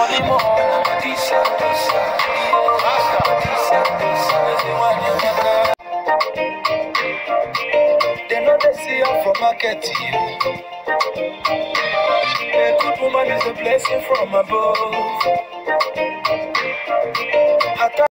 They know they see her from market. A good woman is a blessing from above.